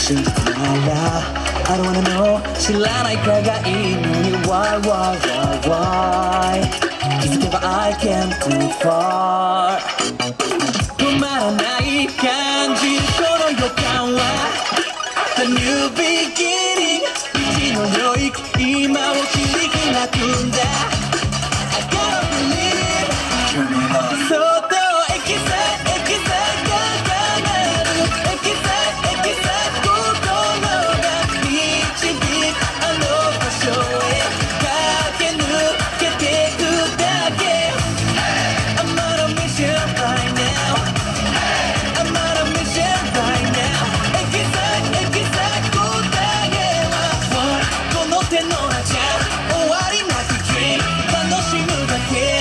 真実なら I don't wanna know 知らないかがいいのに Why why why why 気づけば I can't too far 止まらない感じこの予感は The new beginning 道の領域今を切り開くんだ I gotta believe Turn it on そっとエキサイエキサイが叶えるエキサイエキサイ心が導くあの場所へ駆け抜けてくだけ I'm on a mission right now I'm on a mission right now エキサイエキサイ答えはこの手の中終わりなき dream 楽しむだけ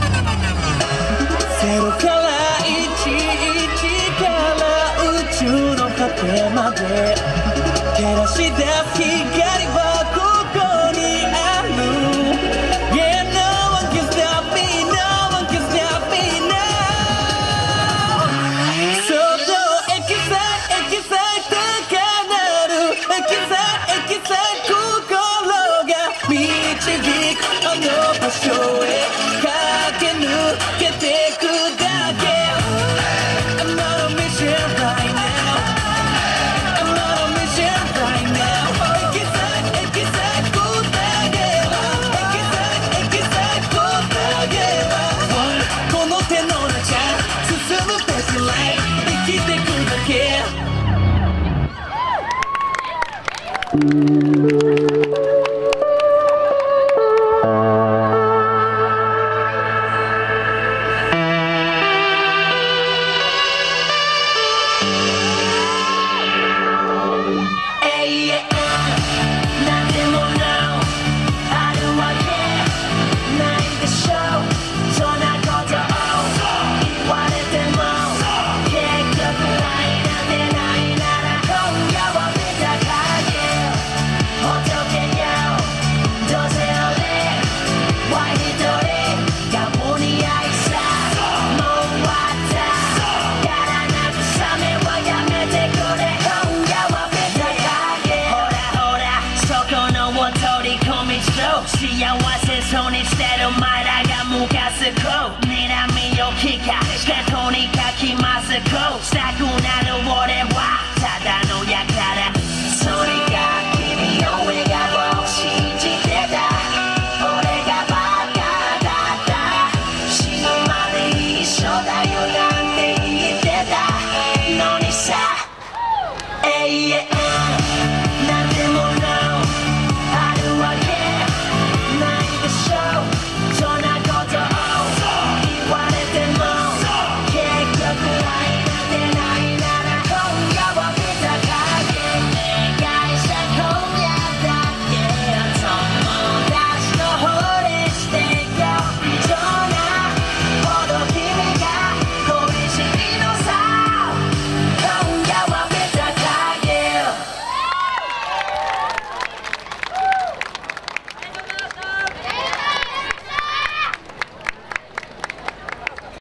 ゼロから11から宇宙の果てまで照らし出す光はここにある Yeah, no one can stop me, no one can stop me now そっとエキサイエキサイ高鳴るエキサイエキサイ心が導くあの場所へ駆け抜けてくだけ I'm on a mission right now I'm on a mission right now エキサイエキサイ答えはエキサイエキサイ答えはこの手の中進むベストライン生きてくだけ幸せそうにしてる前らが向かすこう睨みを利かしてとにかきますこうしたくなる俺はただのやからそれが君の笑顔を信じてた俺がバカだった死ぬまで一緒だよなんて言ってたのにさ永遠